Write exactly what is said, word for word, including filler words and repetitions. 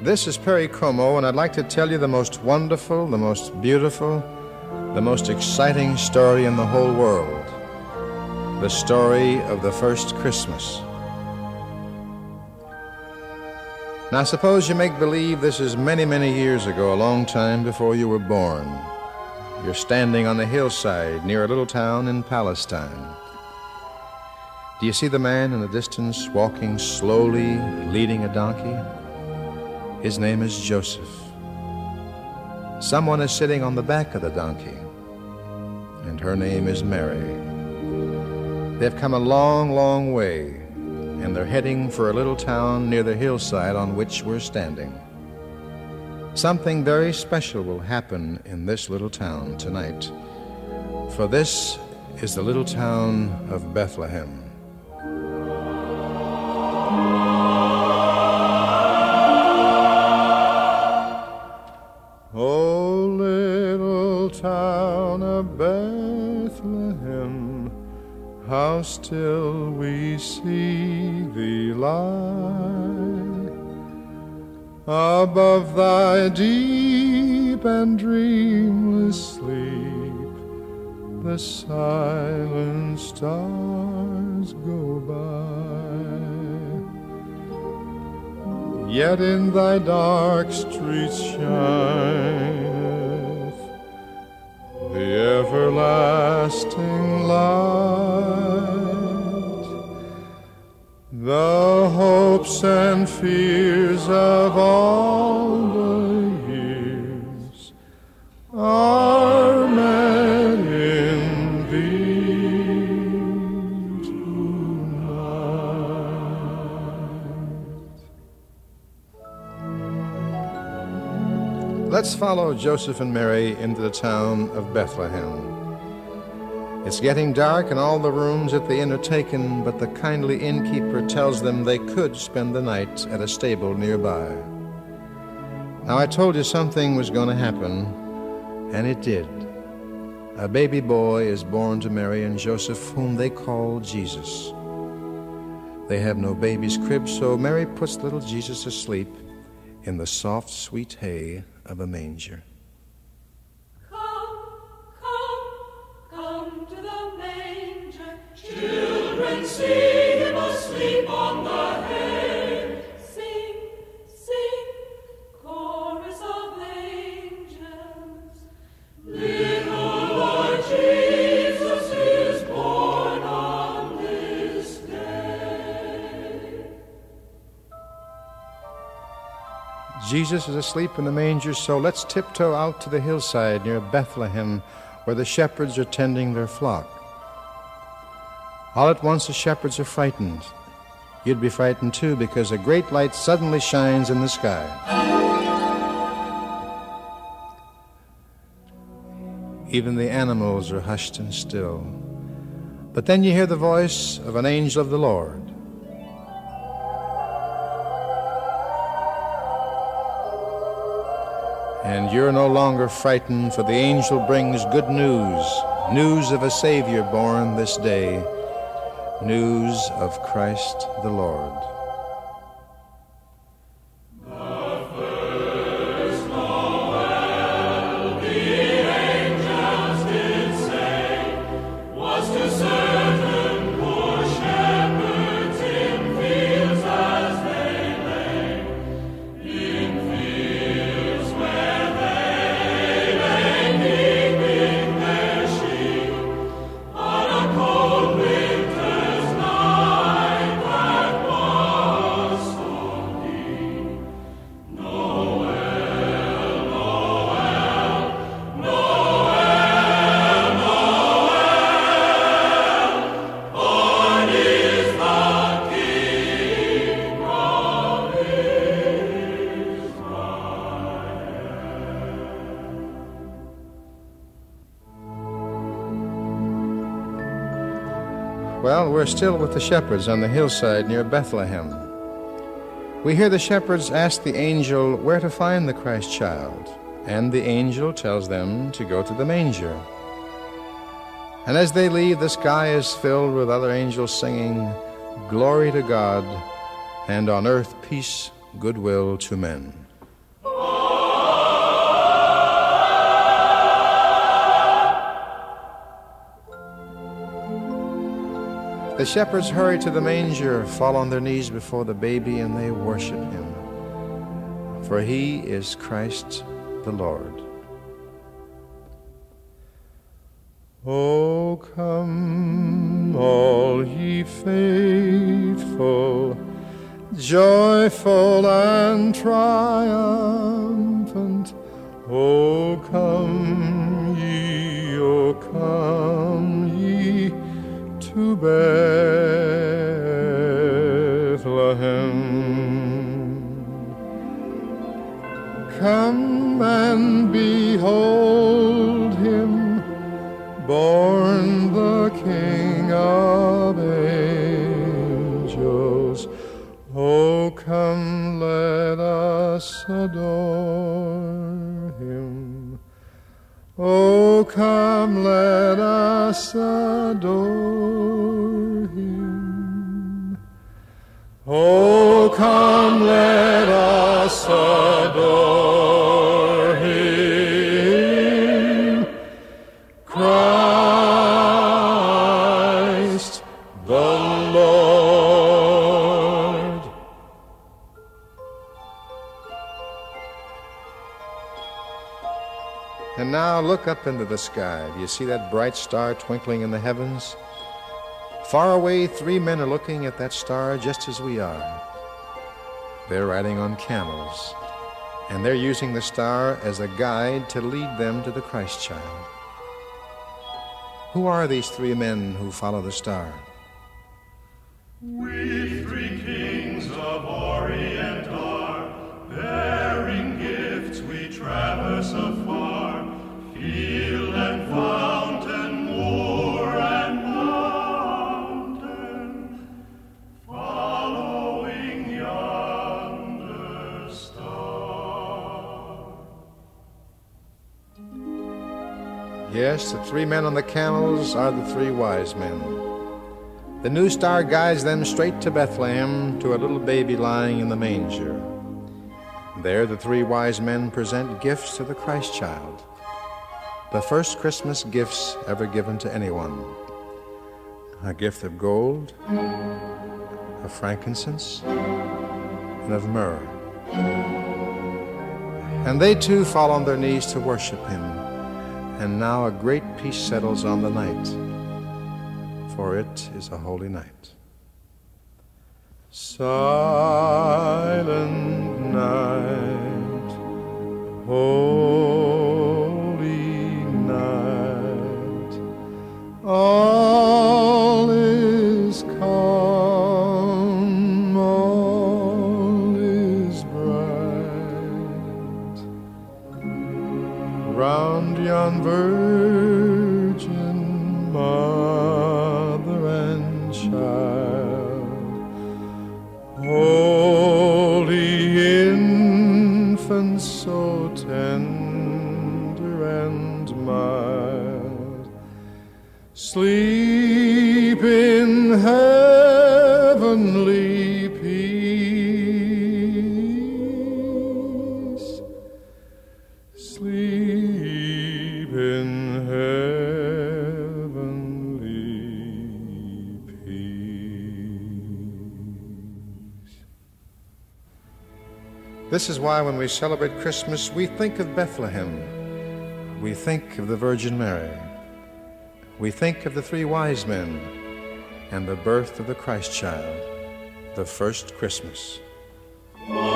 This is Perry Como, and I'd like to tell you the most wonderful, the most beautiful, the most exciting story in the whole world. The story of the first Christmas. Now suppose you make believe this is many, many years ago, a long time before you were born. You're standing on a hillside near a little town in Palestine. Do you see the man in the distance walking slowly, leading a donkey? His name is Joseph. Someone is sitting on the back of the donkey, and her name is Mary. They've come a long, long way, and they're heading for a little town near the hillside on which we're standing. Something very special will happen in this little town tonight, for this is the little town of Bethlehem. Oh, little town of Bethlehem, how still we see thee lie above thy deep and dreamless sleep. The silent stars go by, yet in thy dark streets shineth the everlasting light. The hopes and fears of all the years are met in thee tonight. Let's follow Joseph and Mary into the town of Bethlehem. It's getting dark and all the rooms at the inn are taken, but the kindly innkeeper tells them they could spend the night at a stable nearby. Now, I told you something was going to happen, and it did. A baby boy is born to Mary and Joseph, whom they call Jesus. They have no baby's crib, so Mary puts little Jesus asleep in the soft, sweet hay of a manger. Children, see him asleep on the hay. Sing, sing, chorus of angels. Little Lord Jesus is born on this day. Jesus is asleep in the manger, so let's tiptoe out to the hillside near Bethlehem, where the shepherds are tending their flock. All at once the shepherds are frightened. You'd be frightened too, because a great light suddenly shines in the sky. Even the animals are hushed and still. But then you hear the voice of an angel of the Lord. And you're no longer frightened, for the angel brings good news, news of a Savior born this day, news of Christ the Lord. The first Noel, the angels did say, was to certain poor shepherds in fields as they lay, in fields where they lay keeping their sheep on a cold winter's night that was so deep. Noel, Noel, Noel, Noel, born is the King of Israel. Well, we're still with the shepherds on the hillside near Bethlehem. We hear the shepherds ask the angel where to find the Christ child, and the angel tells them to go to the manger. And as they leave, the sky is filled with other angels singing, "Glory to God, and on earth peace, goodwill to men." The shepherds hurry to the manger, fall on their knees before the baby, and they worship him. For he is Christ the Lord. O come, all ye faithful, joyful and triumphant. O come ye, O come ye to Bethlehem. Come and behold him, born the King of angels. Oh, come, let us adore him. Oh, come, let us adore him. Oh, come, let us adore him. Christ the Lord. And now look up into the sky. Do you see that bright star twinkling in the heavens? Far away, three men are looking at that star just as we are. They're riding on camels, and they're using the star as a guide to lead them to the Christ child. Who are these three men who follow the star? We three kings of Orient are, bearing gifts we traverse afar, field and fountain, moor and mountain, following yonder star. Yes, the three men on the camels are the three wise men. The new star guides them straight to Bethlehem, to a little baby lying in the manger. There the three wise men present gifts to the Christ child, the first Christmas gifts ever given to anyone. A gift of gold, of frankincense, and of myrrh. And they too fall on their knees to worship him. And now a great peace settles on the night, for it is a holy night. Silent night, holy night, all is calm, all is bright. Round yon virgin mother and child, holy infant, so tender and mild, sleep in heavenly peace, sleep in heavenly peace. This is why when we celebrate Christmas, we think of Bethlehem. We think of the Virgin Mary. We think of the three wise men and the birth of the Christ child, the first Christmas. Oh.